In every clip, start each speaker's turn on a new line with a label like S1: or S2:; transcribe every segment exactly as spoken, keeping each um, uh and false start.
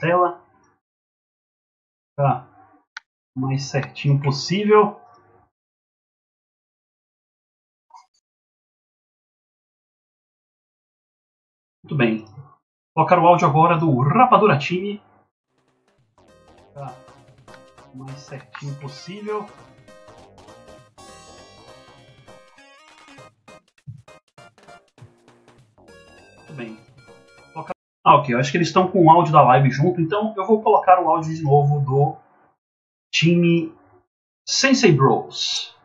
S1: tela. Tá. O mais certinho possível. Muito bem. Vou colocar o áudio agora do Rapadura Time. Tá. O mais certinho possível. Muito bem. Colocar... Ah, ok. Eu acho que eles estão com o áudio da live junto, então eu vou colocar o áudio de novo do time Sensei Bros.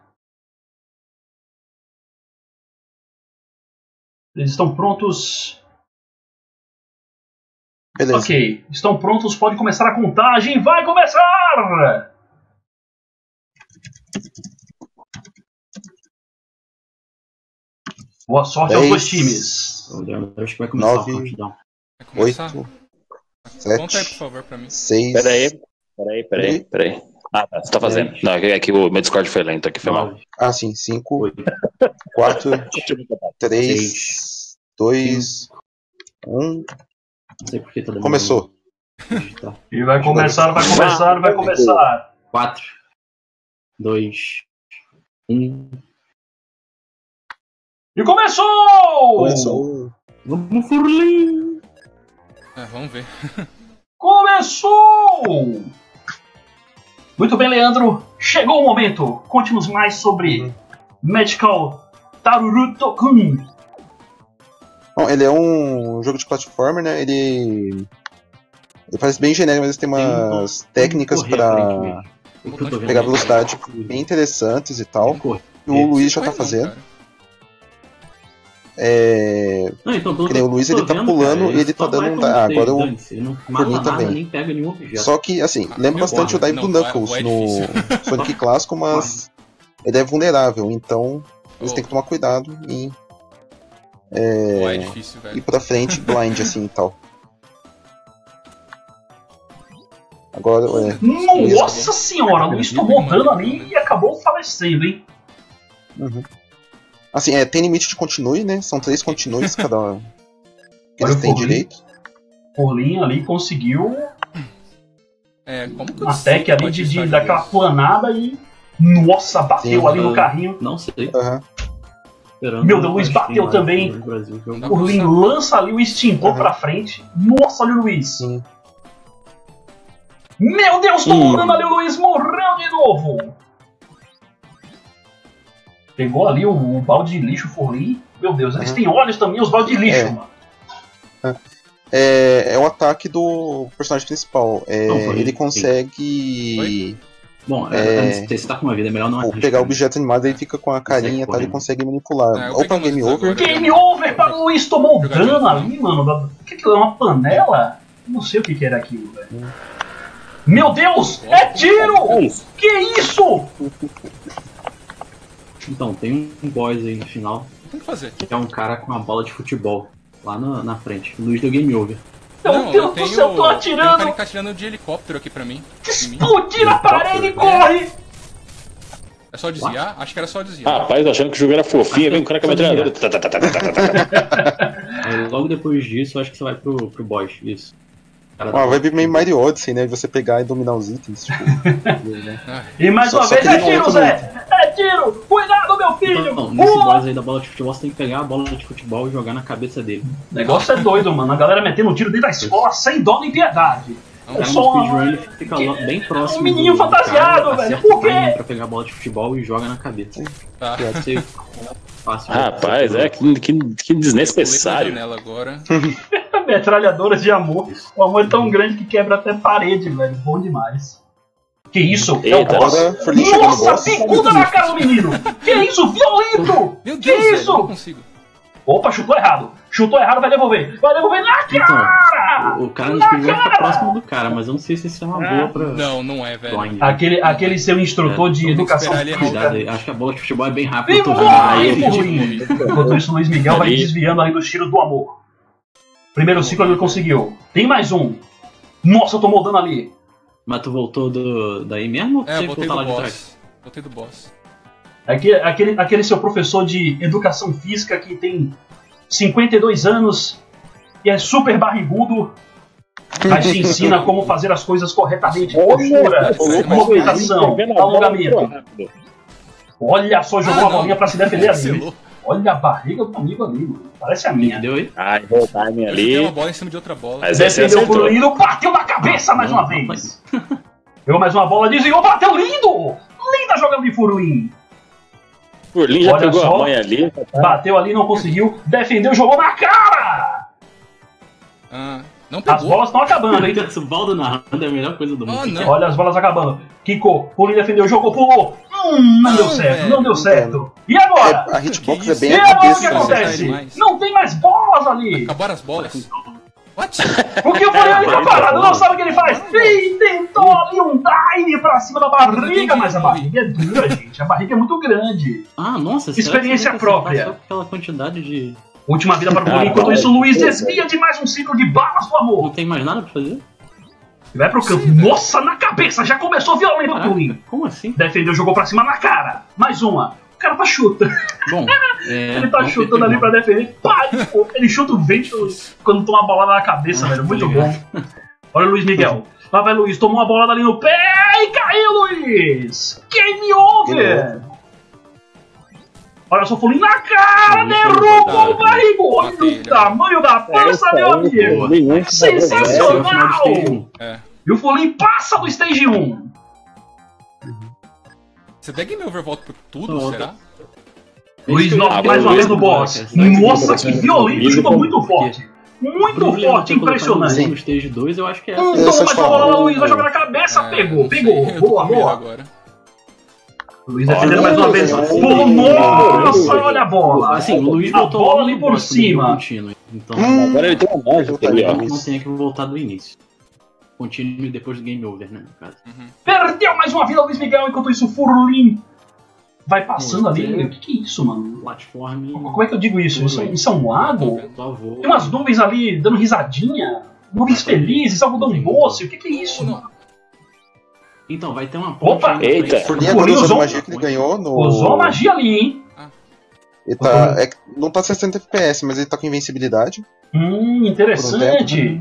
S1: Eles estão prontos.
S2: Beleza.
S1: Ok, estão prontos, pode começar a contagem, vai começar! Boa sorte
S2: dez,
S1: aos dois times.
S3: Eu acho que vai começar
S2: nove,
S3: o countdown.
S2: oito,
S4: Conta aí, por
S2: sete,
S4: favor, pra mim.
S2: seis...
S5: Peraí, peraí, peraí, peraí. Ah, tá, você tá fazendo. Não, é que o meu Discord foi lento aqui, foi mal.
S2: Ah, sim. cinco, quatro, três, dois, um...
S3: Não sei porque tá demorando.
S2: Começou.
S1: E vai começar, vai começar, vai começar.
S3: quatro, dois, um...
S1: E começou!
S2: Começou.
S3: Vamos, Furlim!
S4: É, vamos ver.
S1: Começou! Muito bem, Leandro. Chegou o momento. Conte-nos mais sobre
S2: Uhum.
S1: Magical Tarurutokun.
S2: Bom, ele é um jogo de platformer, né? Ele... Ele parece bem genérico, mas tem umas
S3: Tem um-
S2: técnicas
S3: correr,
S2: pra
S3: aparentemente. O que eu tô vendo
S2: pegar
S3: aí,
S2: velocidade
S3: é-
S2: bem interessantes e tal.
S3: Correr.
S2: E o Luiz já
S4: Foi
S2: tá
S4: não,
S2: fazendo.
S4: cara.
S2: É...
S3: Não, então, pelo
S2: Que nem o Luiz,
S3: que eu tô
S2: ele tá
S3: vendo,
S2: pulando
S3: cara,
S2: e ele tá
S3: só
S2: dando
S3: vai
S2: um
S3: como
S2: da-
S3: fez,
S2: agora o-
S3: dane-se, ele não mata
S2: mim
S3: nada,
S2: também.
S3: nem pega nenhum objeto.
S2: Só que, assim,
S4: Ah,
S2: lembra
S4: meu
S2: bastante o
S4: porra.
S2: Dive do
S4: Não,
S2: Knuckles
S4: o é
S2: no
S4: difícil.
S2: Sonic clássico, mas ele é vulnerável, então eles
S4: Oh.
S2: têm que tomar cuidado e
S4: Ué, é difícil,
S2: ir
S4: velho.
S2: pra frente blind, assim, e tal. Agora, é...
S1: Nossa senhora, o Luiz tomou dano ali e acabou falecendo, hein?
S2: Uhum. Assim, é, tem limite de continue, né? São três continues cada que
S1: Olha
S2: eles
S1: o
S2: têm
S1: Furlin.
S2: direito.
S1: Porlinho ali conseguiu
S4: É, como que eu
S1: uma
S4: sei
S1: tech
S4: que
S1: ali
S4: pode
S1: de,
S4: estar
S1: de, daquela
S4: jogando?
S1: planada e... Nossa, bateu
S2: Sim,
S1: ali no
S3: eu-
S1: carrinho.
S3: Não sei.
S2: Aham.
S3: Esperando
S1: Meu Deus, o Luiz
S3: acho que
S1: bateu
S3: tem
S1: também.
S3: no Brasil, que eu-
S4: Não.
S1: Porlinho lança ali o extintor
S2: Aham.
S1: pra frente. Nossa, olha o Luiz.
S2: Sim.
S1: Meu Deus, tomou
S5: Hum.
S1: dano ali, o Luiz morreu de novo. Pegou ali o, o balde de lixo, Forlin. Meu Deus, eles
S2: Aham.
S1: têm olhos também, os baldes de lixo,
S2: É.
S1: mano.
S2: É, é o ataque do personagem principal. É,
S3: Não, foi-
S2: ele consegue
S3: Bom,
S2: É.
S3: é... se você tá com uma vida, é melhor não
S2: ou
S3: arriscar.
S2: pegar objetos animados e ele fica com a carinha e tal, ele
S3: correndo.
S2: consegue manipular.
S4: É, eu
S2: ou pra
S4: peguei
S2: game
S4: umas
S2: over.
S4: agora.
S1: Game over para o Luiz, tomou
S4: Jogadinho.
S1: dano ali, mano. da- O que que é? Uma panela? Não sei o que que era aquilo, velho. Meu Deus, é tiro! Que isso?
S3: Então, tem um boss aí no final,
S4: Tem que fazer.
S3: que é um cara com uma bola de futebol lá na, na frente. O Luiz deu game over.
S1: Meu
S4: Não,
S1: Deus
S4: eu
S1: do
S4: tenho,
S1: céu, tô
S4: tem um cara
S1: atirando.
S4: que tá atirando de helicóptero aqui pra mim. Em mim.
S1: Explodir a parede e corre!
S4: É só desviar? Acho que era só desviar.
S5: Rapaz, achando que o jogo era fofinho, vem um cara com a metralhadora.
S3: Aí logo depois disso, eu acho que você vai pro, pro boss, isso. Cara
S2: Uma
S3: da-
S2: vibe meio Mario Odyssey, né? De você pegar e dominar os itens. Tipo,
S4: Ah,
S1: E mais
S2: Só-
S1: uma
S2: só
S1: vez
S2: que
S1: é
S2: ele não
S1: tiro,
S2: entra
S1: Zé! É tiro! Cuidado, meu filho!
S3: Então, nesse
S1: Pula!
S3: boss aí da bola de futebol, você tem que pegar a bola de futebol e jogar na cabeça dele.
S1: O negócio é doido, mano. A galera metendo tiro dentro da escola sem dó nem piedade.
S3: O
S1: É
S3: cara no
S1: só
S3: speedrun
S1: uma...
S3: ele fica lo- bem próximo
S1: um menino
S3: do- do
S1: fantasiado,
S3: cara,
S1: velho.
S3: acerta
S1: Por
S3: o
S1: quê?
S3: timing pra pegar a bola de futebol e joga na cabeça.
S4: tá.
S3: Você fácil.
S5: Rapaz, é que, que, que desnecessário.
S4: Pulei pela janela agora.
S1: Metralhadoras de amor. O amor é tão grande que quebra até parede, velho. Bom demais. Que isso? É o
S5: Eita.
S1: boss?
S2: Agora, Forlin chegou no
S1: Nossa,
S2: boss.
S1: picuda na cara do menino! Que isso? Violento!
S4: Meu
S1: Que
S4: Deus, velho,
S1: isso?
S4: eu não consigo.
S1: Opa, chutou errado. Chutou errado, vai devolver. Vai devolver na cara!
S3: O, o cara no speedrun fica próximo do cara, mas eu não sei se isso é uma boa pra
S4: Não, não é, velho.
S3: blind.
S1: Aquele, aquele seu instrutor
S3: É,
S1: de
S4: tem que
S1: educação
S4: esperar ele
S1: física.
S3: Cuidado aí, acho que a bola de futebol é bem rápida.
S1: E
S3: Eu tô vendo
S1: morre,
S3: aí,
S4: eu
S1: Forlin.
S4: tive-
S1: Enquanto isso, o Luiz Miguel vai
S5: Ali.
S1: desviando aí dos tiros do amor. Primeiro ciclo ele conseguiu. Tem mais um. Nossa, tomou dano ali.
S3: Mas tu voltou do, daí mesmo ou tu
S4: É, eu
S3: teve que
S4: botei
S3: voltar
S4: do
S3: lá de trás?
S4: boss. Botei do boss.
S1: Aquele, aquele, aquele seu professor de educação física que tem cinquenta e dois anos e é super barrigudo. Mas te ensina como fazer as coisas corretamente. Postura, movimentação, alongamento. Olha só, jogou ah, a bolinha pra se defender ali. Olha a barriga do amigo ali, mano. Parece a minha.
S3: Deu aí?
S5: Ai, o timing ali.
S4: Tem uma bola em cima de outra bola.
S5: Mas
S1: defendeu por lindo, bateu na cabeça mais uma vez. Pegou mais uma bola, desviou, bateu lindo! Linda jogada de Furlin.
S5: Furlin já pegou só, a mãe ali.
S1: Bateu ali, não conseguiu. Defendeu, jogou na cara!
S4: Ah, não pegou.
S1: As bolas estão acabando, hein?
S3: Esse baldo narrando é a melhor coisa do mundo.
S4: Oh, não.
S1: Olha as bolas acabando. Kiko, Furlin defendeu, jogou, pulou. Hum, não, não deu certo, velho. não deu certo. E agora?
S2: É, a hitbox é bem
S1: E agora o que acontece? Não tem mais bolas ali.
S4: Acabaram as bolas. What?
S1: Porque o Furlin tá parado, não sabe o que ele faz. E tentou ali um dive pra cima da barriga, mas a barriga é dura, gente. A barriga é muito grande.
S3: Ah, nossa.
S1: Experiência própria.
S3: Só aquela quantidade de...
S1: Última vida para o Furlin, enquanto isso o Luiz desvia de mais um ciclo de balas do amor.
S3: Não tem mais nada pra fazer?
S1: Vai pro campo. Sim, nossa, na cabeça, já começou violento o Furlin.
S3: Como assim?
S1: Defendeu, jogou pra cima na cara. Mais uma. O cara tá chutando.
S3: Bom, é,
S1: ele tá chutando ali pra defender. Pá, ele chuta o vento quando toma uma bolada na cabeça, ah, velho. Muito bom. Olha o Luiz Miguel. Lá vai o Luiz, tomou uma bolada ali no pé e caiu, Luiz. Game over. Olha só o Furlin na cara, derrubou o barrigo. Olha o tamanho da força, meu amigo. Sensacional. E o Furlin passa do Stage um.
S4: Você der game over volta por tudo, oh, será?
S1: Luiz Nobre mais uma vez no boss. Nossa, que violento, chutou muito forte. Muito forte, impressionante.
S3: No Stage dois eu acho que é
S1: assim. Então, mas a bola lá, Luiz vai jogar na cabeça, pegou, pegou. Boa, boa. Luiz defendendo mais uma vez. Nossa, olha a bola.
S3: Assim, o Luiz
S1: a bola ali por cima.
S3: Contínuo, então,
S5: hum, agora ele tem uma mágica ali, ó.
S3: Não tem que voltar do início. Contínuo depois do game over, né, no caso.
S1: Uhum. Perdeu mais uma vida o Luiz Miguel, enquanto isso o Furlin vai passando Pô, ali. O que, que é isso, mano?
S3: Platform.
S1: Como é que eu digo isso? Isso, isso é um lago? Tem umas nuvens ali dando risadinha. Nuvens felizes, algodão doce. O que, que é isso, mano?
S3: Então, vai ter uma ponte.
S1: Opa!
S5: Eita!
S2: O Furlin agora usou a magia que ele ganhou no...
S1: Usou a magia ali, hein?
S2: Ele tá... É, não tá sessenta F P S, mas ele tá com invencibilidade.
S1: Hum, interessante.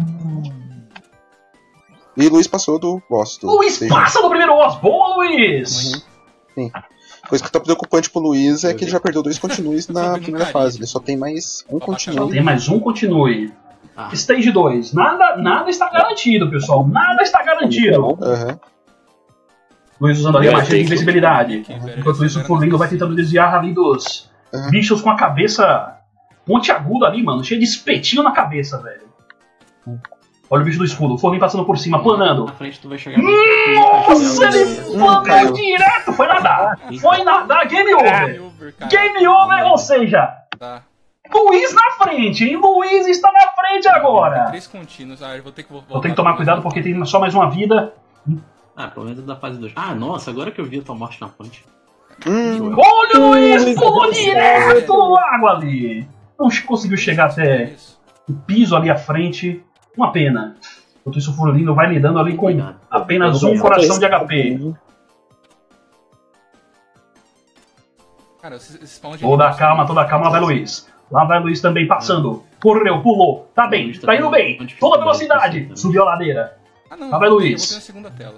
S2: E o Luiz passou do boss. Do
S1: Luiz stage. Passa do primeiro boss! Boa, Luiz!
S2: Uhum. Sim. Coisa que tá preocupante pro Luiz é que ele já perdeu dois continues na primeira fase. Ele só tem mais um continue.
S1: Só tem mais um continue. Ah. Stage dois. Nada, nada está garantido, pessoal. Nada está garantido.
S2: Uhum.
S1: Luiz usando ali a magia de invencibilidade. Enquanto isso, o Furlin vai tentando desviar ali dos uhum. bichos com a cabeça pontiaguda ali, mano. Cheio de espetinho na cabeça, velho. Uhum. Olha o bicho do escudo, o Furlin passando por cima, planando.
S3: Na frente tu vai chegar.
S1: Nossa, ele planou direto! Foi nadar! Foi nadar, game over! Game over, ou seja, Luiz na frente, hein? Luiz está na frente agora!
S4: Três contínuos, ah, eu vou ter que voltar.
S1: Vou ter que tomar cuidado porque tem só mais uma vida.
S3: Ah, pelo menos da fase dois. Ah, nossa, agora que eu vi a tua morte na ponte.
S1: Hum. Olha o Luiz, pulou direto no água ali! Não conseguiu chegar até o piso ali à frente. Uma pena. Enquanto isso, o Furlin vai lidando ali com apenas um coração de H P.
S4: Cara,
S1: toda calma, toda calma. Lá vai Luiz. Lá vai Luiz também passando. Correu, pulou. Tá bem, tá indo bem. Toda velocidade. Subiu a ladeira. Lá vai Luiz.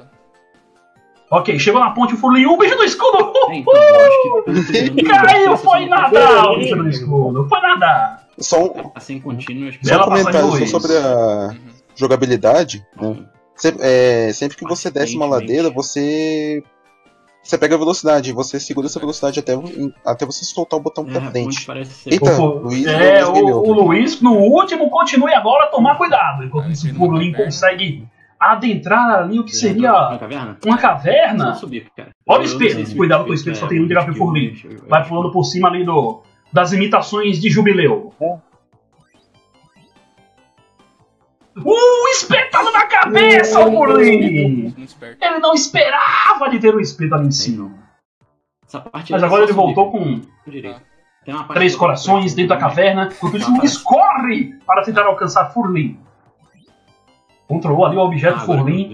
S1: Ok, chegou na ponte o Furlin. O bicho do escudo. Caiu, foi nadar. O bicho do escudo. Foi nadar.
S2: Só um,
S3: assim, contínuo,
S2: só um comentário só sobre a uhum. jogabilidade. Uhum. Né? Sempre, é, sempre que você desce uma ladeira, você você pega a velocidade. Você segura essa velocidade até, até você soltar o botão é, pra frente.
S1: Eita, o, Luiz, é, o, o Luiz, no último, continue agora a tomar cuidado. Enquanto ah, o Furlin consegue adentrar ali o que seria uma caverna. Uma caverna. Subir, olha o espelho. Cuidado com o espelho, só tem um de H P Furlin. Vai pulando por cima ali do... das imitações de Jubileu. É. Uh, espetado na cabeça, o Furlin! Ele não esperava de ter um espeto ali em cima. Mas agora ele voltou com três corações dentro da caverna, enquanto isso Luiz corre para tentar alcançar Furlin. Controlou ali o objeto ah, Furlin.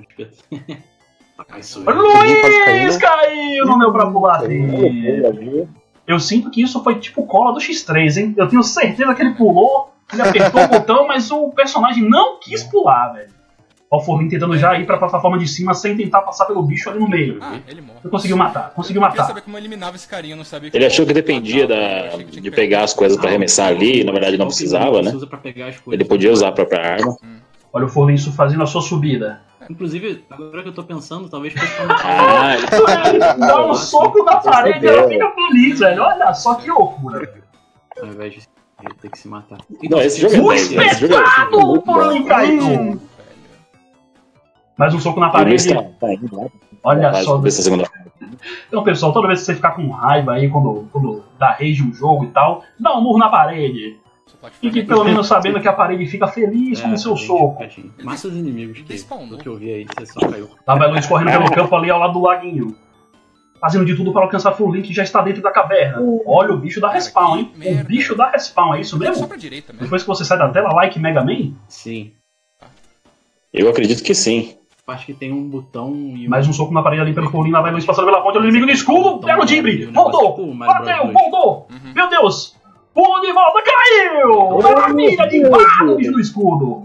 S1: Luiz caiu no meu pra pular dele. Eu sinto que isso foi tipo cola do X três, hein? Eu tenho certeza que ele pulou Ele apertou o botão, mas o personagem não quis pular, velho. Ó, o Forlin tentando já ir pra plataforma de cima sem tentar passar pelo bicho ali no meio.
S4: Ah, ele morre.
S1: Ele conseguiu matar, conseguiu
S4: Eu queria
S1: matar.
S4: saber como eu eliminava esse carinha, eu não sabia que
S5: Ele achou que
S4: eu-
S5: dependia da,
S4: Eu achei que tinha
S5: de
S4: que
S5: pegar as coisas pra arremessar ali, e na verdade não precisava, né?
S3: Você usa pra pegar as coisas.
S5: Ele podia usar a própria arma.
S1: Olha o Forlin fazendo a sua subida.
S3: Inclusive, agora que eu tô pensando, talvez fosse pra
S5: Ah, ele
S1: Dá um soco na parede e ela fica feliz, velho. Olha só que loucura.
S3: ao invés de ter que se matar.
S5: Não, esse jogo é
S1: O
S5: dez, né? Esse jogo é
S1: espetado! O
S5: muito bom.
S1: Forlin caiu. Mais um soco na
S5: E o Luiz
S1: parede.
S5: tá, tá indo lá.
S1: Olha
S5: Vai
S1: só.
S5: subir essa segunda.
S1: Então, pessoal, toda vez que você ficar com raiva aí, quando, quando dá rage um jogo e tal, dá um murro na parede.
S4: Só pode
S1: Fique
S4: fazer-
S1: pelo menos sabendo que a parede fica feliz com o seu soco.
S3: Mata os inimigos que,
S4: Despawnou.
S3: do que eu vi aí, você só caiu.
S1: Lá vai Luiz correndo pelo campo ali ao lado do laguinho. Fazendo de tudo para alcançar Forlin, que já está dentro da caverna. Olha o bicho da respawn, hein? O bicho da respawn, é isso
S4: Só
S1: mesmo?
S4: pra direita mesmo.
S1: Depois que você sai da tela, like Mega Man,
S3: Sim.
S5: Eu acredito que sim.
S3: Acho que tem um botão e
S1: mais um soco na parede ali pelo Forlin, lá vai Luiz passando pela ponte, olha o inimigo no escudo, pega o timbre,
S3: Um
S1: voltou,
S3: negócio tipo Mario
S1: bateu,
S3: Bros dois.
S1: voltou,
S4: Uhum.
S1: meu Deus, pulou de volta, caiu, maravilha, de barra o bicho do escudo.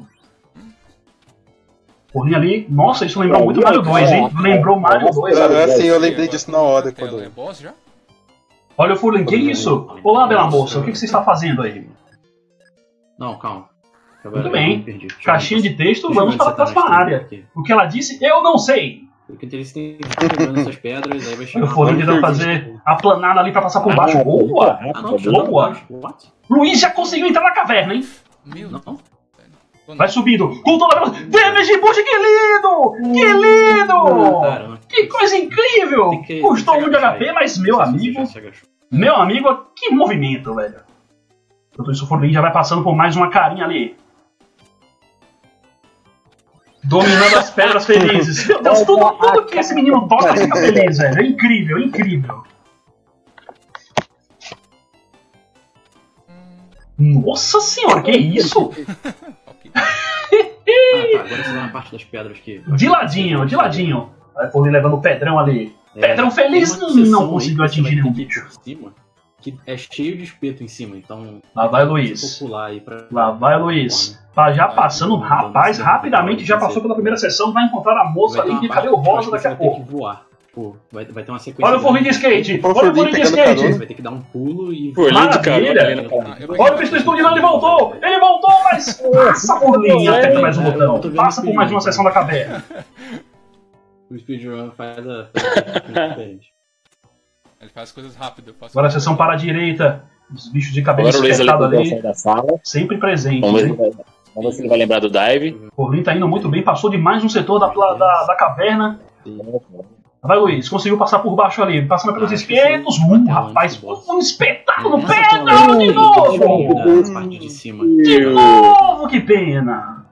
S1: Forlin ali, nossa, isso lembrou muito Mario dois, hein, lembrou Mario dois, sabe?
S2: Ah, sim, eu lembrei disso na hora.
S4: Tela,
S2: Quando...
S4: É boss já?
S1: Olha o Forlin, que isso? Olá, bela moça, o que que você está fazendo aí?
S3: Não, calma. Agora
S1: Muito
S3: eu
S1: bem.
S3: me perdi. Deixa eu
S1: Caixinha
S3: ver.
S1: de texto,
S3: Deixa eu
S1: vamos
S3: ver
S1: para a
S3: onde você tá
S1: próxima
S3: na
S1: área.
S3: história aqui.
S1: O que ela disse, eu não sei.
S3: Porque eles têm que ficar quebrando essas pedras, aí vai
S1: Olha
S3: chegar
S1: o Forlin tentando fazer a planada ali para passar por baixo. Boa!
S3: Ah, não,
S1: Boa!
S3: What?
S1: Luiz já conseguiu entrar na caverna, hein?
S4: Meu
S3: Não?
S4: Deus.
S1: Vai subindo, com toda a velocidade. Damage Boost, que lindo! Que lindo!
S3: Cara,
S1: Que coisa incrível!
S3: Tem que-
S1: Custou
S3: tem que
S1: um de H
S3: agachar
S1: P,
S3: aí.
S1: mas meu
S3: Não sei se
S1: amigo,
S3: você já se agachou.
S1: meu amigo, que movimento, velho. Enquanto isso, o Forlin já vai passando por mais uma carinha ali. Dominando as pedras felizes. Meu Deus, tudo, tudo que esse menino toca fica feliz, velho. É incrível, é incrível. Nossa senhora, que isso?
S4: Ok.
S3: Ah, tá, agora você vai na parte das pedras aqui.
S1: De ladinho, de ladinho. Vai Forlin levando o pedrão ali.
S3: É,
S1: Pedrão feliz
S3: tem uma seção
S1: não
S3: aí
S1: conseguiu
S3: que você
S1: atingir
S3: vai
S1: nenhum
S3: ter que ir
S1: bicho.
S3: por cima, que é cheio de espeto em cima, então...
S1: Lá vai
S3: se
S1: Luiz.
S3: for pular aí pra...
S1: Lá vai Luiz. Tá já passando, rapaz, rapidamente já passou pela primeira sessão, vai encontrar a moça
S3: Vai ter
S1: ali
S3: uma
S1: de
S3: parte
S1: cabelo
S3: que eu
S1: rosa
S3: acho que
S1: daqui a
S3: você vai ter
S1: pouco.
S3: que voar. Tipo, vai, vai ter uma sequência...
S1: Olha o Forlin de
S3: grande.
S1: skate,
S2: Olha o
S1: olha o Forlin de
S2: Forlin pegando
S1: skate.
S2: carona.
S3: Você vai ter que dar um pulo e...
S5: Forlin de carona
S1: Maravilha.
S5: ali na
S4: Ah, eu peguei-
S1: Olha o bicho do estúdio, ele voltou! Ele voltou, mas passa por mim, aperta mais um botão. Passa por mais uma sessão da caverna.
S3: O speedrun faz a... faz a diferente.
S4: Ele faz coisas rápido. eu faço
S1: Agora a
S4: coisas
S1: sessão para a direita. Os bichos de cabelo
S5: Agora o Luiz ali
S1: espetado
S5: vai
S1: ali,
S5: sair da sala.
S1: sempre presentes.
S5: Vamos ver,
S1: hein?
S5: se ele vai- vamos ver se ele vai lembrar do dive.
S1: O Forlin tá indo muito bem, passou de mais um setor da, da, da caverna. Vai, Luiz, conseguiu passar por baixo ali, passando pelos
S3: Ah, acho que
S1: espetos.
S3: sim.
S1: Uh,
S3: Até
S1: rapaz,
S3: antes do boss.
S1: um espetáculo no
S3: Essa
S1: pedrão
S3: tela
S1: de
S3: aí,
S1: novo!
S3: da parte de cima.
S1: De novo, que pena!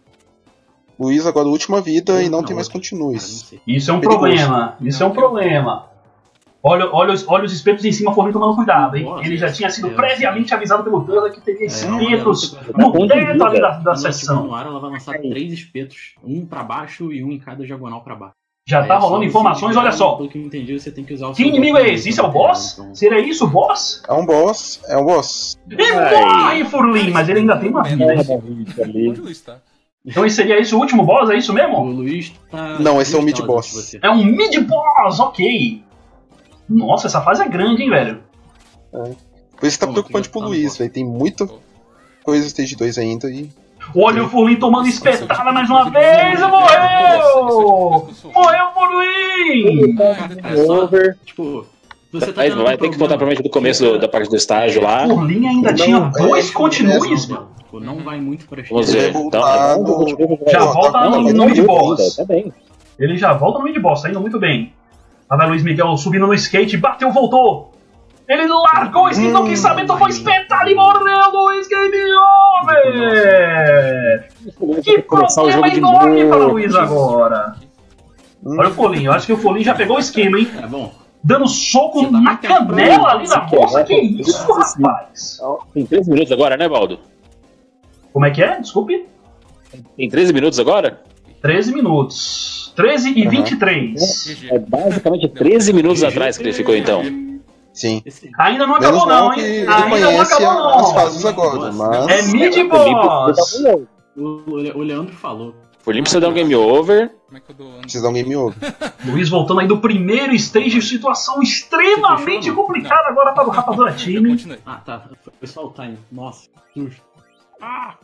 S2: Luiz agora última vida e não,
S3: Não,
S2: tem mais
S3: outra.
S2: continues.
S3: Cara, não sei.
S1: Isso é um
S2: Perigoso.
S1: problema, isso é um problema. Olha, olha, os, olha os espetos em cima, Forlin tomando cuidado, hein? Ele já tinha sido
S3: É,
S1: previamente avisado pelo Turner que teria
S3: É, não,
S1: espetos
S3: não,
S1: no teto ali da, da
S3: Quando ela estiver
S1: sessão.
S3: no ar, ela vai lançar três espetos, um pra baixo e um em cada diagonal pra baixo.
S1: Já
S3: Aí
S1: tá
S3: é só
S1: rolando
S3: você
S1: informações,
S3: ligar,
S1: olha só.
S3: Pelo que eu entendi, você tem que usar o
S1: Que
S3: seu
S1: inimigo é
S3: botão
S1: esse? Isso é o
S3: de
S1: boss?
S3: então.
S1: Seria isso o boss?
S2: É um boss, é um boss.
S1: E morre, Forlin, mas ele ainda tem uma vida. hein?
S4: Onde o Luiz tá?
S1: Então esse seria esse o último boss, é isso
S3: O
S1: mesmo?
S3: Luiz tá...
S2: Não, esse é o
S3: duas
S2: mid
S3: telas
S2: boss.
S3: antes de você.
S1: É um mid-boss, ok. Nossa, essa fase é grande, hein, velho?
S2: Por isso tá
S3: Como,
S2: preocupante
S3: tu já
S2: pro
S3: tá no
S2: Luiz,
S3: boss?
S2: velho. Tem muita coisa stage dois ainda e.
S1: Olha o Forlin tomando espetada mais uma vez e morreu! Morreu o Forlin!
S3: É só, tipo, você tá
S5: Aí
S3: tendo
S5: vai
S3: um
S5: ter que voltar
S3: problema.
S5: provavelmente do começo do- da parte do estágio lá.
S1: O Forlin ainda
S2: Não,
S1: tinha
S2: é,
S1: dois
S2: é,
S1: continues,
S2: é,
S1: mano.
S3: Tipo, não vai muito pra
S5: Vamos
S3: esquerda.
S5: ver.
S2: Ele
S5: Então,
S2: vai voltar
S5: então,
S2: no-
S1: Já
S2: Não,
S1: volta
S2: tá-
S1: no,
S5: mas
S1: no
S5: não
S1: mid-boss.
S5: ainda, tá bem.
S1: Ele já volta no mid-boss, tá indo muito bem. Lá vai Luiz Miguel subindo no skate, bateu, voltou. Ele largou o skate, não quis saber, então foi espetar e morreu Luiz Game Over! Que
S5: Começar o jogo
S1: problema
S5: de
S1: enorme para o
S5: novo.
S1: Luiz agora. Olha o Folinho, eu acho que o Folinho já pegou o esquema, hein?
S3: É bom.
S1: Dando soco
S3: Você tá
S1: na
S3: muito tempo,
S1: canela ali da
S5: isso
S1: moça,
S5: é,
S1: que isso, rapaz?
S5: Tem treze minutos agora, né, Baldo?
S1: Como é que é? Desculpe.
S5: Tem treze minutos agora?
S1: treze minutos. treze e vinte e três.
S4: G G.
S5: É basicamente treze minutos atrás que ele ficou então.
S2: Sim.
S3: Esse...
S1: Ainda não
S2: Menos
S1: acabou
S2: mal
S1: não,
S2: que
S1: hein?
S2: ele
S1: Ainda não
S2: conhece
S1: acabou
S2: a- as
S1: não.
S2: fases agora, mas...
S1: É mid-boss.
S3: O, o Leandro falou.
S5: Por limpo você dá um game over.
S4: Como é que eu dou?
S2: Precisa dar um game over.
S1: Luiz voltando aí do primeiro stage, situação extremamente complicada agora para o Rapadura
S4: Eu
S1: Time.
S4: continuei.
S3: Ah, tá. Foi só o time. Nossa, justo. Ah!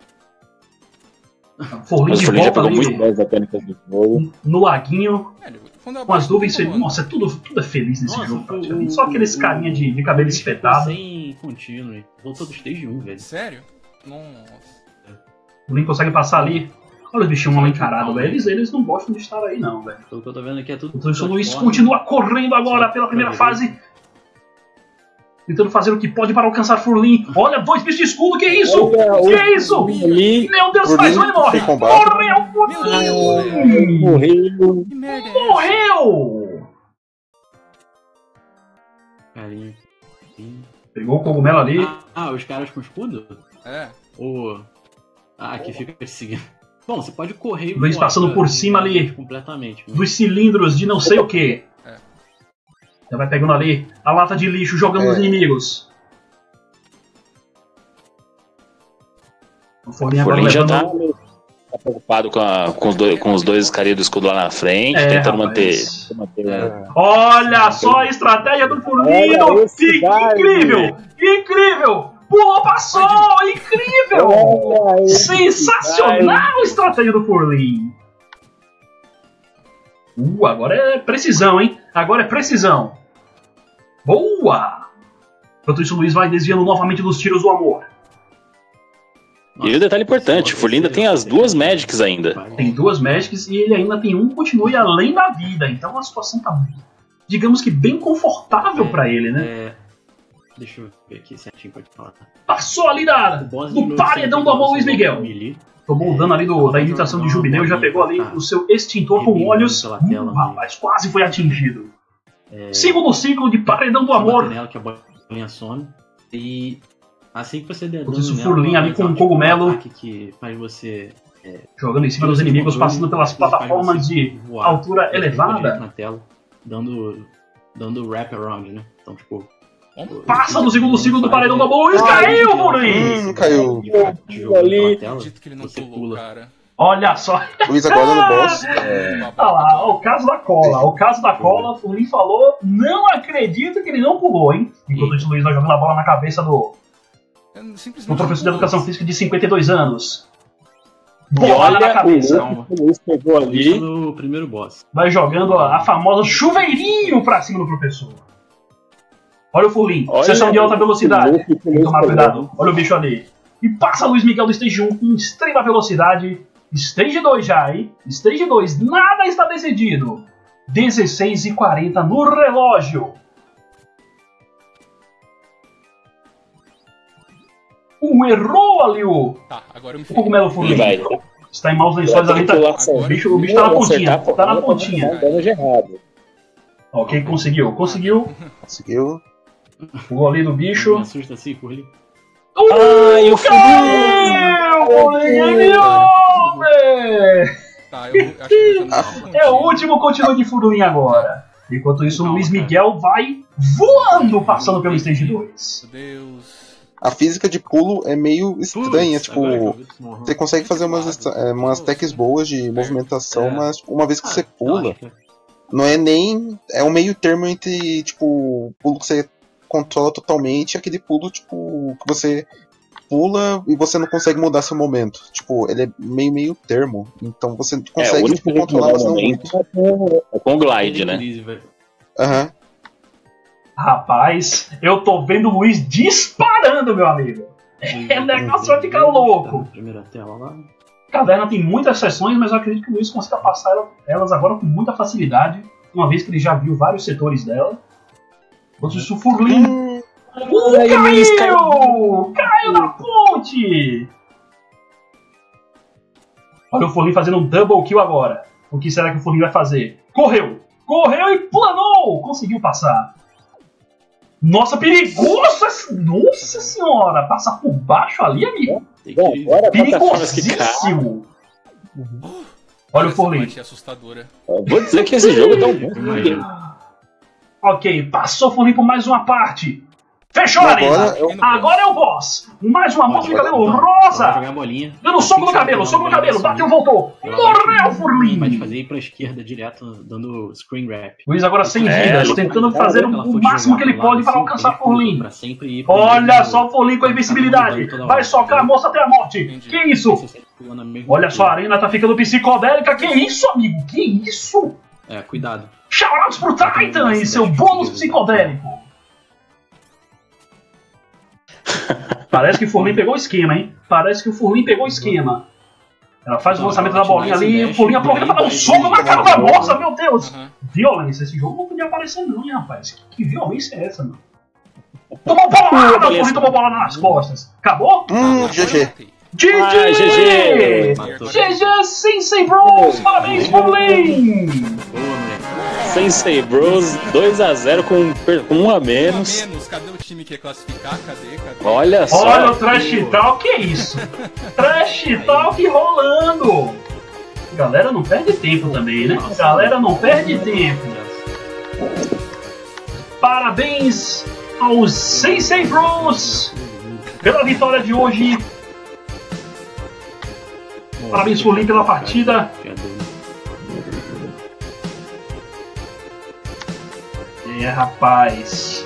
S1: Forlin
S5: Mas
S1: de
S5: o Forlin já
S1: volta
S5: pegou muito
S1: ali
S5: mais mecânicas do jogo.
S1: no laguinho,
S4: Velho, quando eu
S1: com as
S4: abri,
S1: nuvens
S4: tá
S1: felizes.
S4: rolando.
S1: Nossa, é tudo, tudo é feliz nesse
S3: Nossa,
S1: jogo,
S3: foi
S1: praticamente.
S3: o-
S1: Só aqueles
S3: o-
S1: carinha de, de cabelo
S3: Ele ficou
S1: espetado.
S3: Sem contínuo. Voltou do stage um, velho.
S4: Sério? Nossa.
S1: O Link consegue passar ali. Olha os bichinhos mal encarados, velho. Eles, eles não gostam de estar aí, não, velho.
S3: Pelo que eu tô vendo aqui é tudo.
S1: Então o Luiz
S3: plataforma.
S1: continua correndo agora pela primeira fase. Tentando fazer o que pode para alcançar Furlin. Olha, dois bichos de escudo, que isso?
S5: Olha,
S1: Que é isso?
S5: Ali,
S1: Meu Deus,
S2: Furlin
S1: mais um e morre.
S2: sem combate.
S1: Morreu,
S4: Meu Deus, velho.
S1: Furlin!
S5: morreu.
S4: Que merda é essa?
S1: Morreu!
S3: Carinha. Sim.
S1: Pegou o cogumelo ali.
S3: Ah, ah, os caras com escudo?
S4: É.
S3: Ou. Ah, que fica perseguindo. Bom, você pode correr e
S1: Luiz
S3: voar,
S1: passando
S3: cara,
S1: por cima ali.
S3: Completamente. mas-
S1: Dos cilindros de não sei o que.
S4: É.
S1: Já vai pegando ali a lata de lixo, jogando
S2: É.
S1: nos inimigos. O Furlin
S5: O
S1: agora
S5: Forlin já
S1: levando...
S5: tá, meio- tá preocupado com, a- com os dois, com os dois carinhas do escudo lá na frente,
S1: É,
S5: tentando
S1: rapaz.
S5: manter. manter
S1: É. Olha só a estratégia do Furlino!
S5: Olha esse
S1: Que
S5: baile.
S1: incrível! Incrível! Pulou, passou! Incrível!
S5: Olha esse
S1: Sensacional
S5: baile.
S1: a estratégia do Furlin! Uh, agora é precisão, hein? Agora é precisão! Boa! Enquanto isso, o Luiz vai desviando novamente dos tiros do amor.
S5: E um detalhe importante, o Furlin ainda tem as duas Magics ainda.
S1: Tem duas Magics e ele ainda tem um que continue além da vida. Então a situação tá, digamos que, bem confortável pra ele, né?
S3: É, deixa eu ver aqui certinho pra te falar.
S1: Passou ali da,
S3: O boss
S1: do
S3: de
S1: paredão do amor Luiz Miguel.
S3: Melee.
S1: Tomou o dano ali do, da imitação de Jubileu, já pegou ali o seu extintor com olhos. Hum, rapaz, quase foi atingido. Segundo ciclo de paredão do amor.
S3: Nela que a bolinha some. E assim que você der
S1: Enquanto
S3: dano
S1: isso,
S3: nela,
S1: Furlin ali
S3: ela
S1: com um
S3: tipo
S1: cogumelo.
S3: ataque que faz você
S1: Jogando em cima dos inimigos, passando pelas plataformas de
S3: voar.
S1: altura
S3: Ele fica direto
S1: elevada.
S3: na tela, dando, dando wrap around, né? Então, tipo.
S1: Passa do segundo ciclo do paredão do amor. Luiz caiu, Furlin!
S2: Hum, caiu.
S5: Ali.
S4: Acredito que ele não
S3: você
S4: pulou,
S3: pula.
S4: cara.
S1: Olha só.
S2: Luiz agora no boss.
S1: Olha lá, o caso da cola. O caso da cola, o Furlin falou, não acredito que ele não pulou, hein? Enquanto isso, o Luiz vai jogando a bola na cabeça do,
S4: Eu
S1: do
S4: simplesmente
S1: professor de
S4: não
S1: educação
S4: pulo.
S1: física de cinquenta e dois anos.
S5: E
S1: Bola na
S5: olha
S1: cabeça.
S5: o que o Luiz pegou
S3: Isso
S5: ali.
S3: no primeiro boss.
S1: Vai jogando a, a famosa chuveirinho pra cima do professor. Olha o Furlin,
S5: Olha
S1: sessão de alta
S5: o
S1: velocidade.
S5: que o
S1: Tem que
S5: Luiz
S1: tomar
S5: pegou.
S1: cuidado. Olha o bicho ali. E passa Luiz Miguel do Stage um com extrema velocidade. Stage dois já, hein? Stage dois, nada está decidido. dezesseis e quarenta no relógio. Um errou ali o,
S4: Tá, agora eu me
S1: o
S4: ferrei.
S1: cogumelo
S5: E
S1: Furlin.
S5: vai.
S1: Está em maus lençóis ali. Tá, o bicho, o bicho tá na pontinha. Tá na pontinha.
S5: Dando de errado.
S1: Ok, conseguiu. Conseguiu.
S2: Conseguiu.
S1: O gol ali do
S3: Me
S1: bicho.
S3: assusta assim, Furlin.
S5: Ai, o
S1: Caiu! Furlin ganhou, velho!
S4: Tá, eu acho que eu tô no
S1: É o último continua de Furlin agora. Enquanto isso, o
S3: Calma,
S1: Luiz
S3: cara.
S1: Miguel vai voando, passando pelo Stage dois.
S4: Meu Deus.
S2: A física de pulo é meio estranha,
S3: Putz, agora que eu
S2: tipo.
S3: vi que morreu.
S2: Você consegue fazer umas, estra- é, umas techs boas de movimentação,
S3: É.
S2: mas uma vez que
S3: Ah,
S2: você pula,
S3: relaxa.
S2: não é nem. É um meio termo entre, tipo, o pulo que você controla totalmente e aquele pulo, tipo, que você pula e você não consegue mudar seu momento. Tipo, ele é meio meio termo. Então você
S5: É, o
S2: consegue,
S5: único
S2: tipo,
S5: jeito de
S2: controlar,
S5: mudar
S2: mas
S5: o
S2: não
S5: momento
S2: muito.
S5: é com- é com o glide, né?
S3: Crise, velho.
S2: Aham.
S1: Rapaz, eu tô vendo o Luiz disparando, meu amigo. É, o negócio vai ficar louco.
S3: Primeira tela lá.
S1: A caverna tem muitas seções, mas eu acredito que o Luiz consiga passar ela- elas agora com muita facilidade, uma vez que ele já viu vários setores dela. Enquanto isso, o Furlin.
S2: Hum,
S1: Uh, caiu! Caiu na ponte! Olha o Furlin fazendo um double kill agora. O que será que o Furlin vai fazer? Correu! Correu e planou! Conseguiu passar. Nossa, perigoso! esse- Nossa senhora! Passar por baixo ali, amigo.
S3: Tem
S5: Bom,
S3: crise.
S5: agora plataformas que caem.
S1: Perigosíssimo! Olha o
S4: Essa
S1: Furlin.
S4: parte é assustadora.
S5: Eu Vou dizer que esse jogo tá um bom
S3: Imagina.
S1: Ok, passou o Furlim por mais uma parte. Fechou a arena.
S2: Agora eu-
S1: Agora é o boss. Mais uma moça de cabelo
S3: Vai
S1: rosa.
S3: jogar a bolinha.
S1: Dando soco no cabelo, soco no cabelo. Bateu, voltou. Morreu o
S3: Vai
S1: Furlim.
S3: fazer ir pra esquerda direto, dando screen wrap.
S1: Luiz agora sem
S5: É,
S1: vidas,
S5: ele-
S1: tentando fazer
S3: Ela
S1: o
S3: for
S1: máximo
S3: jogar
S1: que ele
S3: pro lado
S1: pode para
S3: assim,
S1: alcançar
S3: ele
S1: Furlim.
S3: pra sempre ir pro
S1: Olha
S3: meio,
S1: só o Furlim com a invencibilidade.
S3: toda
S1: Vai
S3: hora.
S1: socar a moça até a morte.
S4: Entendi.
S1: Que isso?
S3: Você sempre pula na mesma
S1: Olha só, a
S3: altura.
S1: arena tá ficando psicodélica. Que isso, amigo? Que isso?
S3: É, cuidado.
S1: Shoutouts pro Titan e seu bônus psicodélico. Parece que o Furlim pegou o esquema, hein? Parece que o Furlim pegou o esquema. Ela faz o
S3: Não,
S1: lançamento
S3: ela
S1: da bolinha
S3: te
S1: ali,
S3: mexe,
S1: o Furlim aproveita pra dar um
S3: mexe,
S1: soco na
S3: mexe,
S1: cara da
S2: mexe.
S1: moça, meu Deus!
S4: Aham.
S1: Violência, esse jogo não podia aparecer não, hein, rapaz? Que, que violência é essa, mano? Tomou bolada, o Furlim tomou bolada nas costas. Acabou?
S2: Hum, G G.
S1: G G!
S5: Ai, G G!
S3: Matou.
S1: G G Sensei Bros! Parabéns, Furlim!
S3: Boa, moleque.
S5: Sensei Bros dois a zero com, per- com um a
S4: Um a
S5: menos.
S4: menos. Cadê o time que ia classificar? Cadê? Cadê?
S5: Olha só.
S1: Olha o Trash Talk, que é isso? Trash Talk rolando! Galera não perde tempo também, né? Galera não perde tempo. Parabéns aos Sensei Bros pela vitória de hoje. Parabéns, Furlim, pela partida. É, rapaz.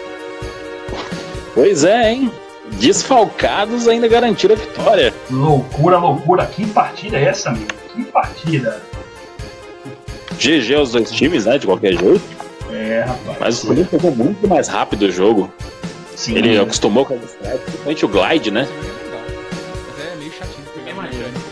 S5: Pois é, hein? Desfalcados ainda garantiram a vitória.
S1: Loucura, loucura. Que partida é essa, amigo? Que partida.
S5: G G aos dois times, né? De qualquer jeito.
S1: É, rapaz.
S5: Mas o Furlim pegou muito mais rápido o jogo.
S1: Sim.
S5: Ele acostumou com a distração, principalmente o glide, né?
S4: Esse jogo é legal. Mas é meio chatinho pegar
S3: É
S4: a
S3: maneiro.
S4: mecânica.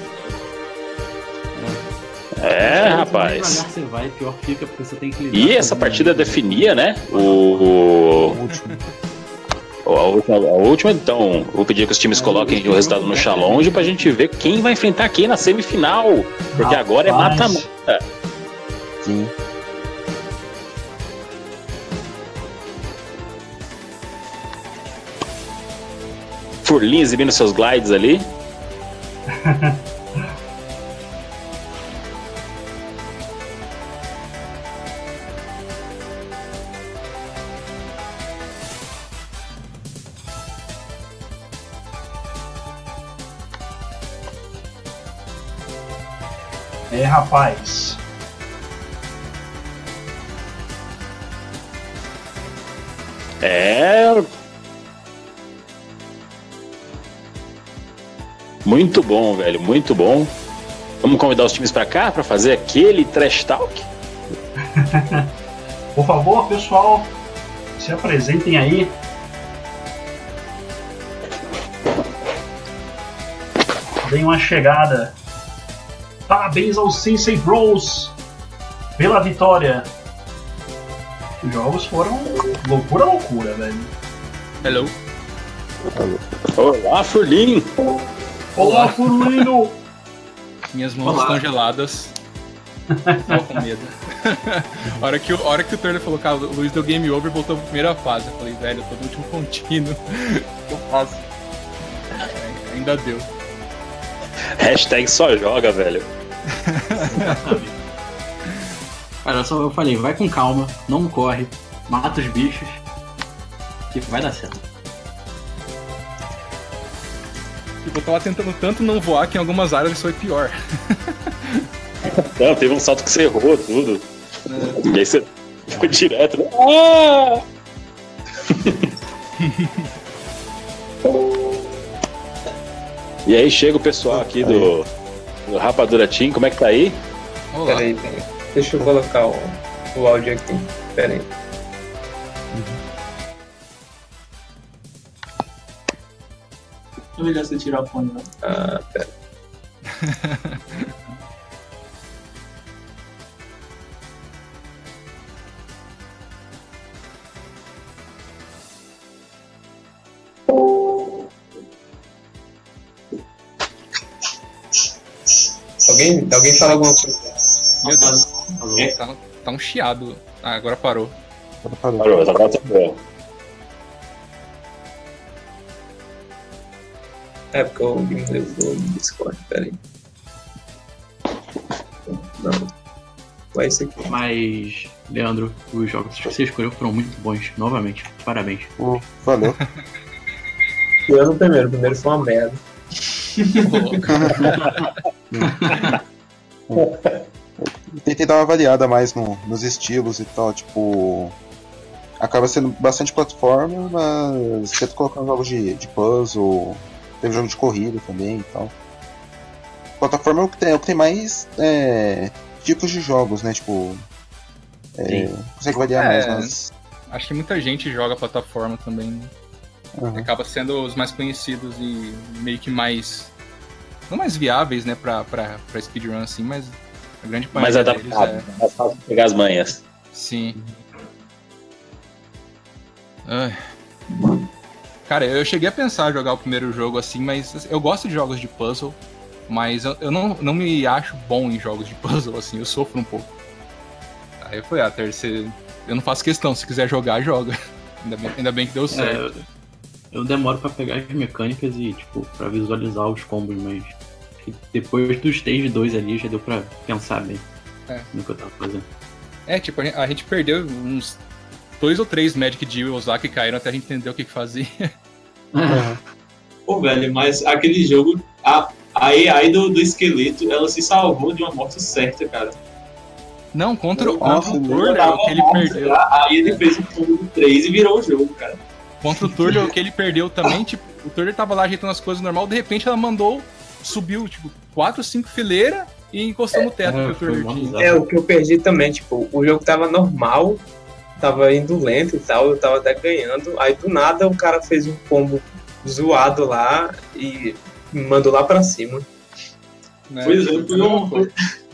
S5: É,
S3: Quanto mais
S5: rapaz.
S3: devagar você vai, pior fica, porque você tem que lidar
S5: E
S3: com
S5: essa
S3: o-
S5: partida definia, né? O. A última, a última, então, vou pedir que os times coloquem o resultado no challenge pra gente ver quem vai enfrentar quem na semifinal. Porque agora é
S1: Rapaz.
S5: mata-mata.
S2: Sim.
S5: Furlim exibindo seus glides ali.
S1: É, rapaz.
S5: É. Muito bom, velho, muito bom. Vamos convidar os times pra cá pra fazer aquele trash talk?
S1: Por favor, pessoal, se apresentem aí. Deem uma chegada. Parabéns aos Sensei Bros pela vitória. Os jogos foram loucura, loucura, velho.
S4: Hello.
S5: Olá, Furlim!
S1: Olá, Furlino!
S4: Minhas mãos
S3: Olá.
S4: estão geladas. Tô com medo. a, hora que, o- a hora que o Turner falou, cara, o Luiz deu game over e voltou pra primeira fase. Eu falei, velho, eu tô no último contínuo. Eu faço. É, ainda deu.
S5: Hashtag só joga, velho.
S3: Cara, eu só eu falei, vai com calma, não corre, mata os bichos, que vai dar certo.
S4: Tipo, eu tava tentando tanto não voar que em algumas áreas isso foi pior.
S5: Não, teve um salto que você errou tudo. E aí você foi direto, né? Ah! E aí chega o pessoal aqui do, do Rapadura Team, como é que tá aí?
S4: Olá.
S6: Peraí, peraí. Deixa eu colocar o, o áudio aqui. Peraí.
S7: É melhor você tirar o fone, né?
S6: Ah, pera. Alguém, alguém fala alguma coisa?
S4: Meu Deus,
S3: Alô?
S4: tá, tá um chiado. Ah, agora parou.
S5: Parou, agora tá bom.
S6: É porque eu ouvi inglês do Discord, peraí. Não. Vai ser aqui.
S3: Mas Leandro, os jogos que você escolheu foram muito bons, novamente. Parabéns.
S2: Uh, valeu.
S6: Eu no primeiro, o primeiro foi uma merda.
S2: Tentei dar uma variada mais no, nos estilos e tal, tipo. Acaba sendo bastante plataforma, mas sempre colocando jogos de, de puzzle, teve jogo de corrida também e tal. Plataforma é o que tem, é o que tem mais é, tipos de jogos, né? Tipo. É, consegue variar
S4: É,
S2: mais, mas.
S4: Acho que muita gente joga plataforma também. Né?
S2: Uhum.
S4: Acaba sendo os mais conhecidos e meio que mais. Não mais viáveis, né, pra, pra, pra speedrun assim, mas a grande
S5: Mais
S4: maioria deles
S5: adaptado,
S4: é.
S5: mais fácil de pegar as manhas.
S4: Sim. Ai. Cara, eu cheguei a pensar em jogar o primeiro jogo assim, mas eu gosto de jogos de puzzle, mas eu, eu não, não me acho bom em jogos de puzzle, assim, eu sofro um pouco. Aí eu falei, ah, Ter, você... eu não faço questão, se quiser jogar, joga. Ainda bem, ainda bem que deu certo.
S3: É, eu demoro pra pegar as mecânicas e, tipo, pra visualizar os combos, mas depois do stage dois ali já deu pra pensar bem
S4: É.
S3: no que eu tava fazendo.
S4: É, tipo, a gente, a gente perdeu uns dois ou três Magic Deals lá que caíram até a gente entender o que que fazia.
S7: Pô, velho, mas aquele jogo, a, a A I do, do esqueleto, ela se salvou de uma morte certa, cara.
S4: Não, contra, o-
S2: Nossa,
S4: contra o
S2: meu,
S4: Turtle,
S7: Tava
S4: o que ele
S7: morto
S4: perdeu.
S7: já, aí ele fez um combo do três e virou o jogo, cara.
S4: Contra o Turtle, o que ele perdeu também, tipo, o Turtle tava lá ajeitando as coisas normal, de repente ela mandou, subiu, tipo, quatro, cinco fileiras e encostou no teto
S3: É,
S4: que o
S3: foi
S4: Turtle
S3: mó
S4: tinha.
S3: bizarro.
S6: É, o que eu perdi também, tipo, o jogo tava normal, tava indo lento e tal, eu tava até ganhando, aí do nada o cara fez um combo zoado lá e me mandou lá pra cima.
S4: Né?
S7: Pois é, foi um...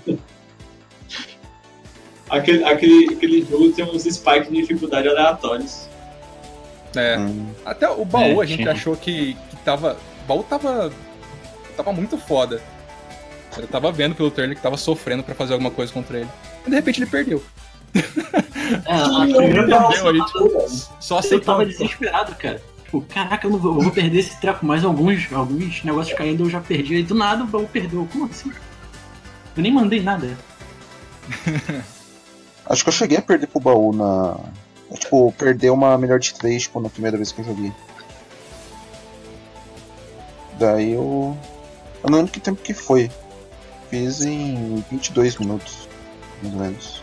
S7: aquele, aquele, aquele jogo tem uns spikes de dificuldade aleatórios.
S4: É.
S2: Hum.
S4: Até o baú
S3: É,
S4: a gente
S3: tinha.
S4: achou que, que tava. O baú tava. Tava muito foda. Eu tava vendo pelo Turtle que tava sofrendo pra fazer alguma coisa contra ele. E de repente ele perdeu.
S3: É, a primeira
S4: Entendeu? Aí, tipo, só
S3: eu
S4: aceitou.
S3: tava desesperado, cara. Tipo, caraca, eu, não vou, eu vou perder esse treco, mais alguns, alguns negócios caindo eu já perdi. Aí do nada o baú perdeu. Como assim? Eu nem mandei nada.
S2: Acho que eu cheguei a perder pro baú na. Tipo, perder uma melhor de três, tipo, na primeira vez que eu joguei. Daí eu. Eu não lembro que tempo que foi. Fiz em vinte e dois minutos, mais ou menos.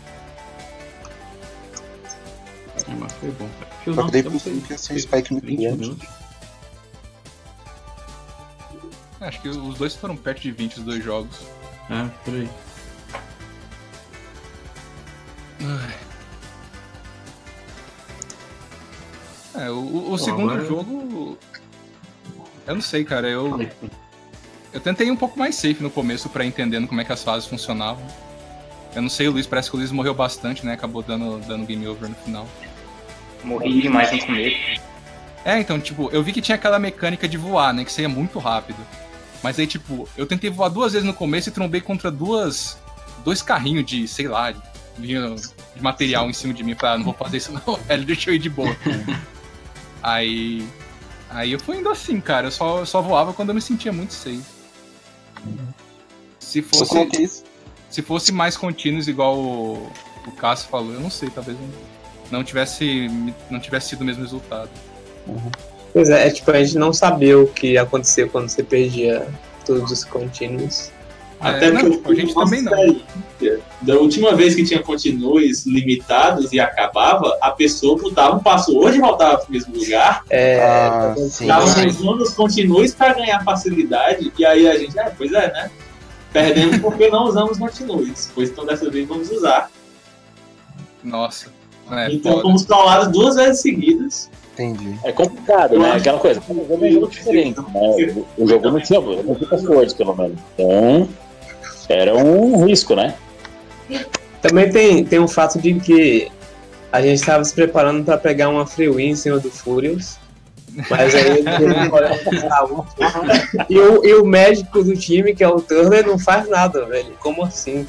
S3: É, mas foi bom, cara. Eu
S2: Só
S3: não-
S2: que daí
S3: eu
S2: por
S3: sei,
S2: cima que ia ser um spike muito
S3: vinte
S2: grande.
S3: minutos.
S4: Acho que os dois foram perto de vinte, os dois jogos.
S3: É, por aí.
S4: É, o, o- o
S3: Bom,
S4: segundo
S3: agora-
S4: jogo. Eu não sei, cara. Eu,
S3: Falei.
S4: eu tentei um pouco mais safe no começo pra entendendo como é que as fases funcionavam. Eu não sei, o Luiz, parece que o Luiz morreu bastante, né? Acabou dando, dando game over no final.
S8: Morri demais no começo.
S4: É, então, tipo, eu vi que tinha aquela mecânica de voar, né? Que você ia muito rápido. Mas aí, tipo, eu tentei voar duas vezes no começo e trombei contra duas. Dois carrinhos de, sei lá, de, de material em cima de mim. Falei, ah, não vou fazer isso não, velho, deixa eu ir de boa. aí. Aí eu fui indo assim, cara. Eu só, eu só voava quando eu me sentia muito safe. Se
S2: Eu
S4: fosse,
S2: coloquei isso.
S4: se fosse mais contínuos, igual o, o Cássio falou, eu não sei, talvez não, não tivesse, não tivesse sido o mesmo resultado.
S6: Pois é, é tipo, a gente não sabia o que ia acontecer quando você perdia todos os contínuos.
S7: Até
S4: É, não,
S7: porque
S4: tipo, a gente
S7: nossa
S4: também não.
S7: experiência, da última vez que tinha continues limitados e acabava, a pessoa botava um password e voltava pro mesmo lugar.
S6: É,
S2: Ah, sim.
S7: Tava
S4: Mas-
S7: usando os continues para ganhar facilidade. E aí a gente, é, pois é, né? Perdemos porque não usamos continues. Pois então dessa vez vamos usar.
S4: Nossa. É,
S7: então
S4: foda.
S7: fomos trollados duas vezes seguidas.
S2: Entendi.
S5: É complicado, né? Aquela coisa. O jogo é um jogo diferente, né? O- O jogo não tinha, não tinha passwords, pelo menos. Então, era um risco, né?
S6: também tem, tem o fato de que a gente estava se preparando para pegar uma freeway em cima do Furious. Mas aí ele teve um problema de saúde. e, o, e o médico do time, que é o Turner, não faz nada, velho. Como assim?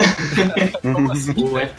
S3: Ué,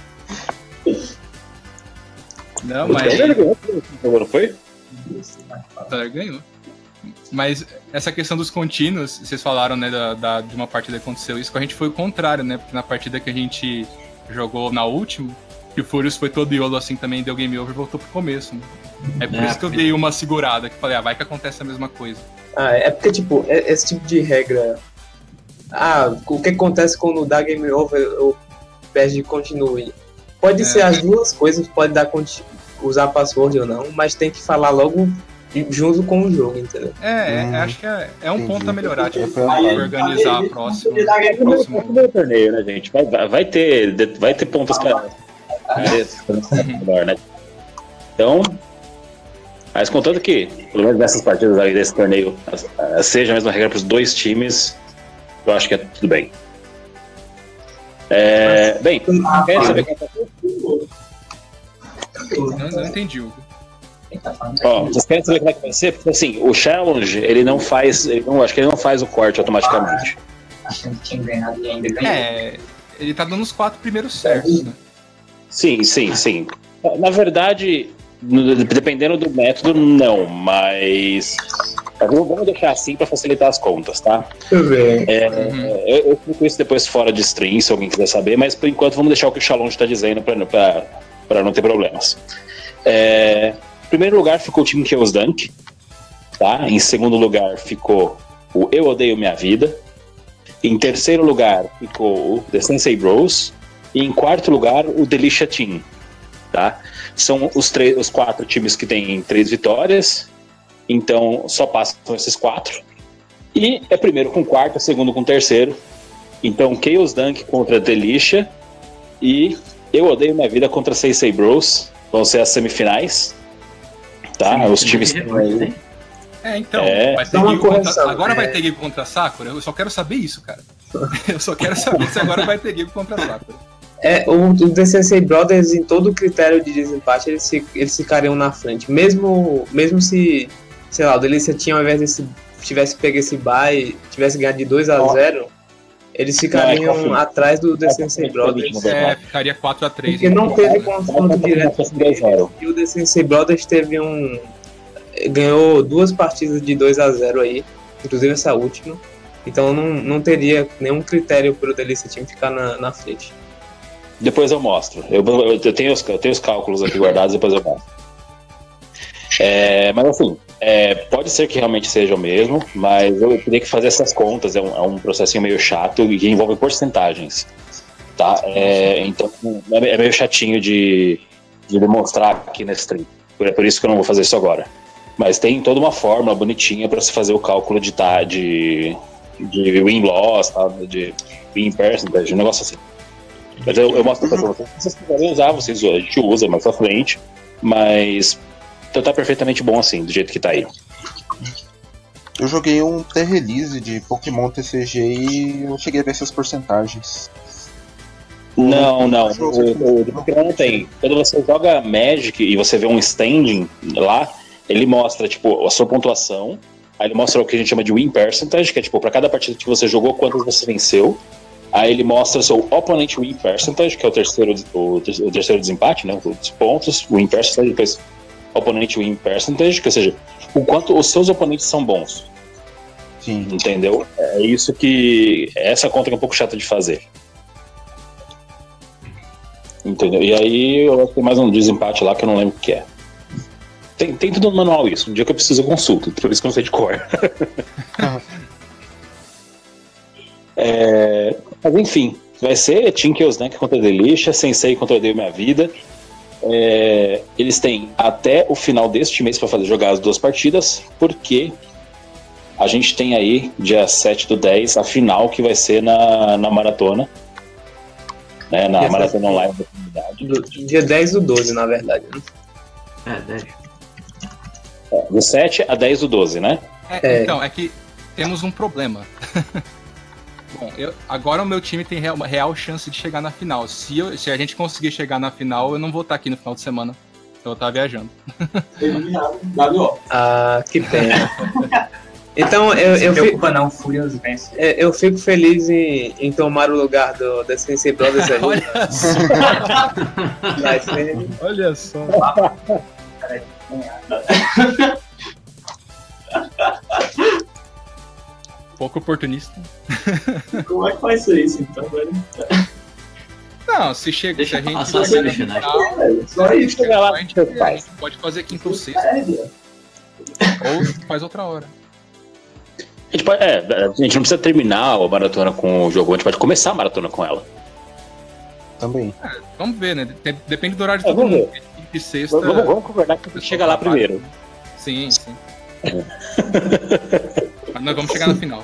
S4: Não,
S5: O
S4: mas.
S5: Turner ganhou esse jogo, não foi?
S4: Tá, ganhou. Mas essa questão dos contínuos, vocês falaram, né, da, da- de uma partida que aconteceu isso, com a gente foi o contrário, né? Porque na partida que a gente jogou na última, que o Furious foi todo iolo assim também, deu game over e voltou pro começo, né? É por
S3: É,
S4: isso que eu dei uma segurada, que falei, ah, vai que acontece a mesma coisa.
S6: Ah, é porque, tipo, é- esse tipo de regra. Ah, o que acontece quando dá game over ou perde continue? Pode
S4: É.
S6: ser as duas coisas, pode dar conti- usar password ou não, mas tem que falar logo junto com o jogo, entendeu?
S4: É, é,
S2: Hum,
S4: acho que é, é um
S2: entendi.
S4: ponto a melhorar, tipo,
S2: Foi
S7: Aí,
S4: organizar
S7: aí,
S4: a próxima.
S7: ele dá game over.
S4: próximo-
S5: Vai ter torneio, né, gente? Vai, vai- vai ter, vai ter pontos pra. melhor, né? Então. Mas contanto que, pelo menos nessas partidas aí desse torneio, ah, seja a mesma regra para os dois times, eu acho que é tudo bem. É, bem, quer saber quem tá
S4: Eu não, não entendi, Hugo.
S5: Ó, vocês querem saber como é que vai ser? Porque assim, o challenge, ele não faz. Ele não, acho que ele não faz o corte automaticamente.
S8: Achando que tinha ganhado e ainda ganhou.
S4: É, ele tá dando os quatro primeiros certos, né?
S5: Sim, sim, sim. Na verdade, no- dependendo do método, não, mas. mas vamos deixar assim para facilitar as contas, tá?
S6: Deixa eu ver.
S5: É,
S4: Uhum.
S5: eu, eu explico isso depois fora de stream, se alguém quiser saber, mas por enquanto vamos deixar o que o Shalom está dizendo para não ter problemas. É, em primeiro lugar ficou o time Chaos Dunk, tá? Em segundo lugar ficou o Eu Odeio Minha Vida. Em terceiro lugar ficou o The Sensei Bros. E em quarto lugar o Delicia Team, tá? São os, três, os quatro times que têm três vitórias, então só passam esses quatro. E é primeiro com quarto, segundo com terceiro. Então Chaos Dunk contra Delicia e Eu Odeio Minha Vida contra Sensei Bros. Vão ser as semifinais, tá? Os times que estão aí.
S4: É, então,
S5: É.
S4: vai ter
S6: Só uma
S4: Gigo contra,
S6: correção,
S4: agora
S6: é.
S4: vai ter Gigo contra Sakura? Eu só quero saber isso, cara. Eu só quero saber se agora vai ter Gigo contra Sakura.
S6: É, o, o The Sensei Brothers, em todo critério de desempate, eles, fi- eles ficariam na frente. Mesmo, mesmo se, sei lá, o Delícia tinha, ao invés desse, tivesse pego esse bye, tivesse ganhado de dois a zero, eles ficariam
S5: Não, é,
S6: atrás do The Sensei Brothers.
S4: É, ficaria quatro a três.
S6: Porque não teve confronto direto.
S5: dois a zero.
S6: E o The Sensei Brothers teve um. Ganhou duas partidas de dois a zero aí, inclusive essa última. Então não, não teria nenhum critério para o Delícia Team ficar na, na frente.
S5: Depois eu mostro. Eu, eu, eu tenho os, eu tenho os cálculos aqui guardados, depois eu mostro. É, mas assim, é, pode ser que realmente seja o mesmo, mas eu teria que fazer essas contas. É um, é um processinho meio chato e que envolve porcentagens. Tá? É, então é meio chatinho de, de demonstrar aqui nesse stream. É por isso que eu não vou fazer isso agora. Mas tem toda uma fórmula bonitinha para se fazer o cálculo de, tá, de, de win-loss, tá, de win percentage, um negócio assim. Mas eu, eu mostro pra vocês. Se vocês quiserem usar, vocês, a gente usa mais pra frente. Mas então tá perfeitamente bom assim, do jeito que tá aí.
S2: Eu joguei um pré-release de Pokémon T C G e eu cheguei a ver essas porcentagens.
S5: Não, não. O, o de Pokémon não tem. Quando você joga Magic e você vê um standing lá, ele mostra, tipo, a sua pontuação. Aí ele mostra o que a gente chama de win percentage, que é tipo, pra cada partida que você jogou, quantas você venceu. Aí ele mostra o seu opponent win percentage, que é o terceiro, o, ter- o terceiro desempate, né? Os pontos, win percentage, depois opponent win percentage, que ou seja, o quanto os seus oponentes são bons.
S2: Sim.
S5: Entendeu? É isso que. Essa conta que é um pouco chata de fazer. Entendeu? E aí eu acho que tem mais um desempate lá que eu não lembro o que é. Tem, tem tudo no manual isso. Um dia que eu preciso eu consulto, por isso que eu não sei de cor. É, mas enfim, vai ser Team Chaos Dunk contra Delicia, Sensei contra Odeio Minha Vida. É, eles têm até o final deste mês para fazer jogar as duas partidas, porque a gente tem aí, dia sete do dez, a final que vai ser na, na maratona. Né, na
S6: Dia
S5: maratona
S6: sete.
S5: online da comunidade.
S6: Do- dia dez do doze, na verdade. Né?
S3: É, dez.
S5: É, do sete a dez do doze, né?
S4: É,
S6: É.
S4: Então, é que temos um problema. Bom, eu- agora o meu time tem real, uma real chance de chegar na final. Se, eu- se a gente conseguir chegar na final, eu não vou estar aqui no final de semana. Eu vou estar viajando.
S7: Eliminado. W O.
S6: Ah, que pena. Então eu,
S8: Não se
S6: eu, fico,
S8: preocupa não, Furious vence.
S6: é, eu fico feliz em, em tomar o lugar do, da Sensei Brothers aí.
S4: Olha só.
S6: Vai ser-
S4: Olha só. Pouco oportunista.
S7: Como é que vai ser isso então, velho?
S4: Não, se chega,
S3: Deixa
S4: se a gente
S3: passar
S4: chegar
S3: as
S4: no
S3: semifinais.
S4: final,
S7: É, só isso.
S5: Chega lá,
S4: a gente
S5: tanto faz.
S4: pode fazer quinta ou sexta,
S7: É,
S4: ou faz outra hora.
S5: A gente, pode, é, a gente não precisa terminar a maratona com o jogo, a gente pode começar a maratona com ela.
S2: Também.
S5: Então,
S4: Vamos ver, né? Dep- Depende do horário de
S5: É,
S4: todo
S5: vamos
S4: mundo. Quinta e sexta.
S5: Vamos, vamos concordar que a gente chega lá primeiro.
S4: Sim, sim. Mas nós vamos chegar no final.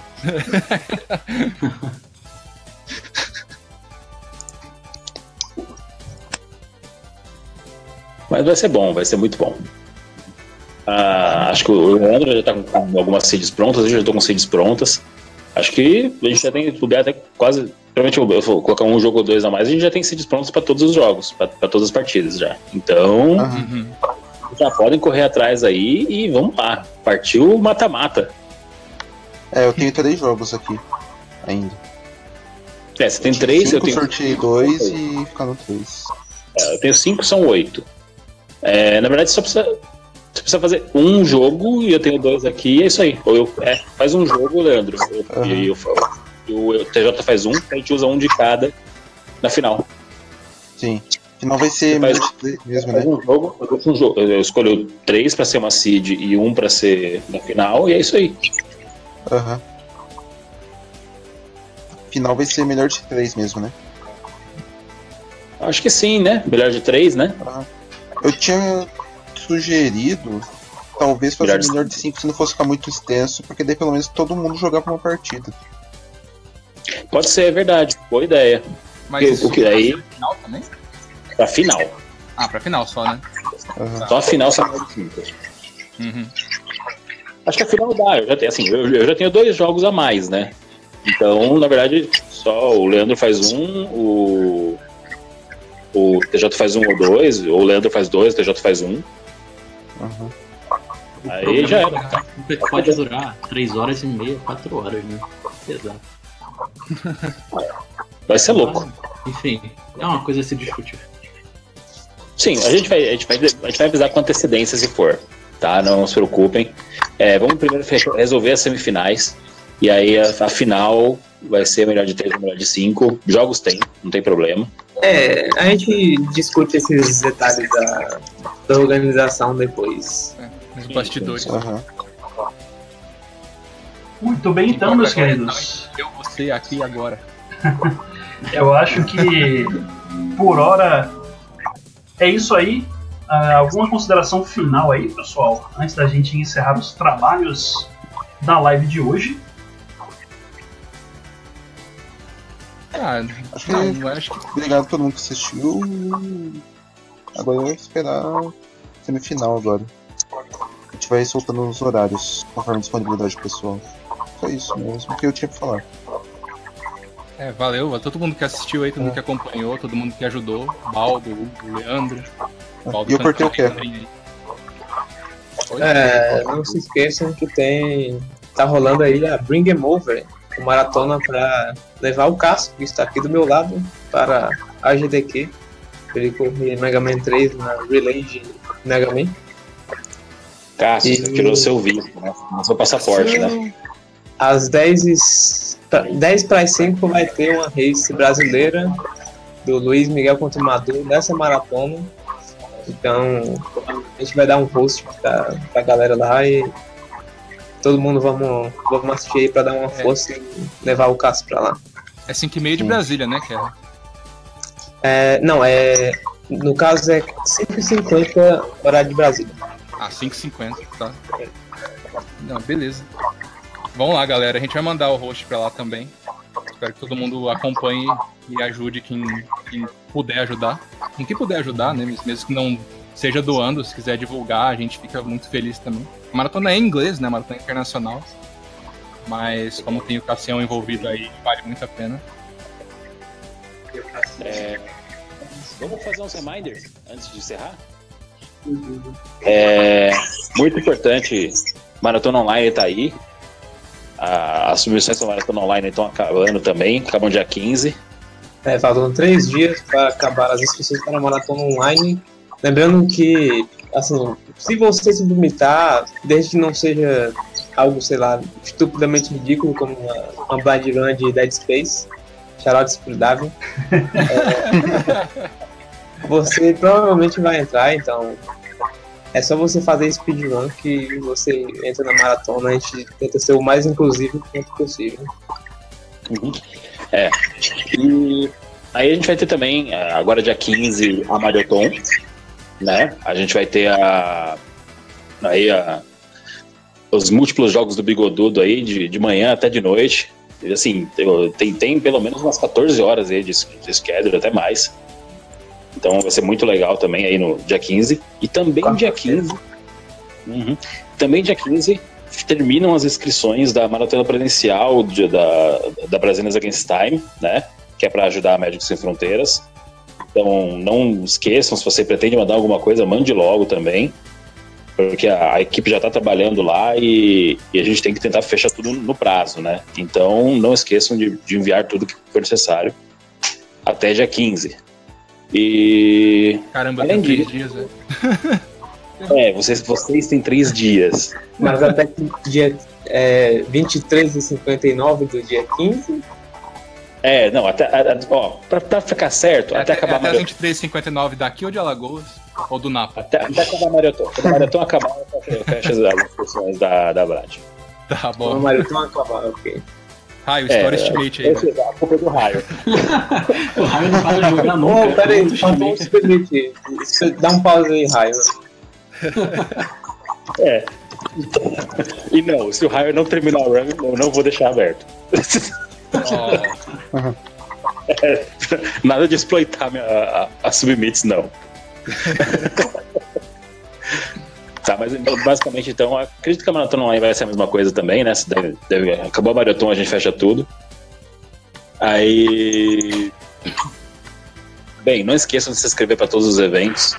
S5: Mas vai ser bom, vai ser muito bom. Ah, acho que o Leandro já tá com, com algumas seeds prontas, eu já tô com seeds prontas. Acho que a gente já tem lugar até quase. Provavelmente eu vou colocar um jogo ou dois a mais, a gente já tem seeds prontos para todos os jogos, para todas as partidas já. Então,
S4: Uhum.
S5: já podem correr atrás aí e vamos lá. Partiu mata-mata.
S2: É, eu tenho três jogos aqui ainda.
S5: É, você tem três, eu
S2: Cinco,
S5: tenho.
S2: sorteei dois e ficaram três.
S5: É, eu tenho cinco, são oito. É, na verdade, só precisa, você precisa fazer um jogo e eu tenho dois aqui, é isso aí. Ou eu, é, faz um jogo, Leandro. Eu,
S2: Uhum.
S5: E eu, eu, eu, o T J faz um, a gente usa um de cada na final.
S2: Sim. Final vai ser
S5: Faz-
S2: multiplayer mesmo,
S5: Faz
S2: né?
S5: um jogo, eu, faço um jogo. eu escolho três pra ser uma seed e um pra ser na final, e é isso aí.
S2: Aham. Final vai ser melhor de três mesmo, né?
S5: Acho que sim, né? Melhor de três, né?
S2: Eu tinha sugerido talvez fazer
S5: Melhor de
S2: melhor de cinco se não fosse ficar muito extenso, porque daí pelo menos todo mundo jogava uma partida.
S5: Pode ser, é verdade. Boa ideia.
S4: Mas
S5: O-
S4: isso
S5: o que daí?
S4: pra final também?
S5: Pra final.
S4: Ah, pra final só, né?
S2: Aham.
S5: Só a final são melhor de cinco.
S4: Uhum.
S5: Acho que a final dá. Eu já tenho, assim, eu, eu já tenho dois jogos a mais, né? Então, na verdade, só o Leandro faz um, o, o T J faz um ou dois, ou o Leandro faz dois, o T J faz um.
S2: Aham.
S3: O
S5: Aí
S3: programa
S5: já
S3: pode- Pode durar três horas e meia, quatro horas, né? Exato.
S5: Vai ser louco.
S3: Enfim, é uma coisa a se discutir.
S5: Sim, a gente vai, a gente vai, a gente vai avisar com antecedência se for, tá? Não se preocupem. É, vamos primeiro fe- resolver as semifinais. E aí a, a final vai ser melhor de três ou melhor de cinco. Jogos tem, não tem problema.
S6: É, a gente discute esses detalhes da, da organização depois.
S4: Os bastidores.
S2: Aham.
S1: Muito bem, então, meus queridos.
S4: Eu, você, aqui e agora.
S1: Eu acho que por hora é isso aí. Ah, alguma consideração final aí, pessoal, antes da gente encerrar os trabalhos da live de hoje?
S4: Ah,
S2: Acho que-
S4: não, eu acho que
S2: Obrigado a todo mundo que assistiu. Agora eu vou esperar a semifinal agora. A gente vai soltando os horários conforme a disponibilidade pessoal. Só isso mesmo que eu tinha pra falar.
S4: é, valeu a todo mundo que assistiu aí, todo mundo que acompanhou, todo mundo que ajudou. Baldo, Hugo, Leandro. Baldo
S2: E eu cortei o quê?
S4: também aí. Oi?
S6: É, não se esqueçam que tem. Tá rolando aí a Bring 'em Over, uma maratona para levar o Cássio, que está aqui do meu lado, para a G D Q. Ele correr Mega Man três na Relay de Mega Man.
S5: Cássio,
S6: E-
S5: você tirou seu visto, né? Não seu passaporte, né?
S6: Às dez para as cinco vai ter uma race brasileira do Luiz Miguel contra o Maduro nessa maratona. Então a gente vai dar um host pra, pra galera lá e todo mundo vamos, vamos assistir aí pra dar uma força e levar o Cássio pra lá.
S4: É cinco e meia de
S2: Sim.
S4: Brasília, né, Kerry?
S6: É, não, é. No caso é cinco e cinquenta horário de Brasília.
S4: Ah, cinco e cinquenta, tá. Não, beleza. Vamos lá, galera. A gente vai mandar o host pra lá também. Espero que todo mundo acompanhe e ajude quem, quem puder ajudar. Quem que puder ajudar, né? Mesmo que não seja doando, se quiser divulgar, a gente fica muito feliz também. A maratona é em inglês, né? A maratona é internacional. Mas como tem o Cassião envolvido aí, vale muito a pena.
S5: É, vamos fazer uns reminders antes de encerrar? É muito importante, Maratona Online tá aí. A- As submissões da Maratona Online estão acabando também, acabam dia quinze.
S6: É, faltam três dias para acabar as inscrições para a maratona online. Lembrando que, assim, se você se limitar, desde que não seja algo, sei lá, estupidamente ridículo, como uma, uma blind run de Dead Space, Charlotte pro Davi. É, você provavelmente vai entrar, então é só você fazer speedrun que você entra na maratona. A gente tenta ser o mais inclusivo quanto possível.
S5: Uhum. É. E aí a gente vai ter também, agora dia quinze, a Maratona, né? A gente vai ter a. Aí a. Os múltiplos jogos do Bigodudo aí, de, de manhã até de noite. E, assim, tem, tem pelo menos umas quatorze horas aí de, de schedule, até mais. Então vai ser muito legal também aí no dia quinze. E também Quatro dia quinze. Uhum, também dia quinze terminam as inscrições da maratona presencial de, da, da Brazilians Against Time, né? Que é para ajudar a Médicos Sem Fronteiras. Então não esqueçam, se você pretende mandar alguma coisa, mande logo também. Porque a, a equipe já está trabalhando lá e, e a gente tem que tentar fechar tudo no prazo, né? Então não esqueçam de, de enviar tudo que for necessário até dia quinze. E...
S4: Caramba,
S5: além
S4: tem três
S5: disso,
S4: dias, né?
S5: É, vocês, vocês têm três dias.
S6: Mas até que dia é, vinte e três e cinquenta e nove do dia quinze?
S5: É, não, até, a, a, ó, pra, pra ficar certo,
S4: É
S5: até,
S4: até,
S5: acabar
S4: até
S5: a
S4: vinte e três e cinquenta e nove daqui ou de Alagoas? Ou do Napa?
S5: Até, até acabar a maratona. Quando a maratona acabar, eu fecho as inscrições da, da Brad.
S4: Tá bom.
S6: Uma maratona acabar, ok.
S4: Raio, Story
S5: É,
S4: Estimate aí.
S5: esse, a culpa é do raio.
S3: O Raio não para de jogar nunca.
S6: Oh, peraí,
S3: Muito
S6: falta um
S3: estimate.
S6: speed. Dá um pause aí, Raio.
S5: É. E não, se o raio não terminar o run, eu não vou deixar aberto.
S4: Oh.
S5: É, nada de exploitar minha, a, a submits, não. Tá, mas basicamente então, acredito que a maratona online vai ser a mesma coisa também, né? Deve, deve, acabou a maratona, a gente fecha tudo. Aí. Bem, não esqueçam de se inscrever para todos os eventos.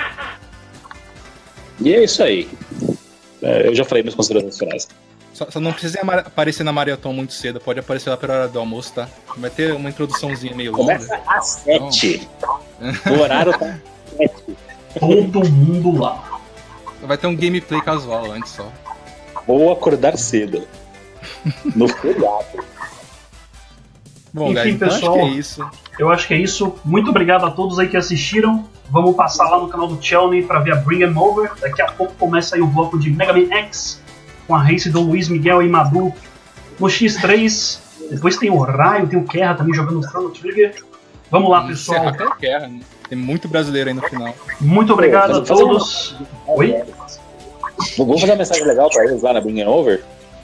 S5: E é isso aí. É, eu já falei minhas considerações finais.
S4: Só, só não precisa ama- aparecer na maratona muito cedo, pode aparecer lá pela hora do almoço, tá? Vai ter uma introduçãozinha meio longa.
S5: Começa às sete. O horário tá às sete.
S1: Todo mundo lá.
S4: Vai ter um gameplay casual antes só.
S5: Vou acordar cedo. No feriado.
S4: Bom,
S1: Enfim,
S4: guys, então
S1: pessoal,
S4: acho que é isso.
S1: Eu acho que é isso. Muito obrigado a todos aí que assistiram. Vamos passar lá no canal do Chelny pra ver a Bring 'em Over. Daqui a pouco começa aí o bloco de Mega Man X, com a race do Luiz Miguel e Madu no X três. Depois tem o Raio, tem o Kerra também jogando Chrono Trigger. Vamos lá, pessoal.
S4: Encerra até a guerra, né? Tem muito brasileiro aí no final.
S1: Muito obrigado
S5: Pô,
S1: a
S5: mas fazer
S1: todos. Oi?
S5: Vamos fazer uma mensagem legal pra eles lá na Bring 'em Over?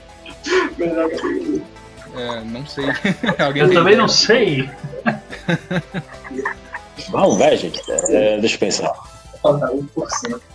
S4: É, não sei. Alguém
S1: Eu
S4: tem
S1: também
S4: ideia?
S1: não sei.
S5: Vamos, vai, gente. É, deixa eu pensar.
S8: Falta um por cento.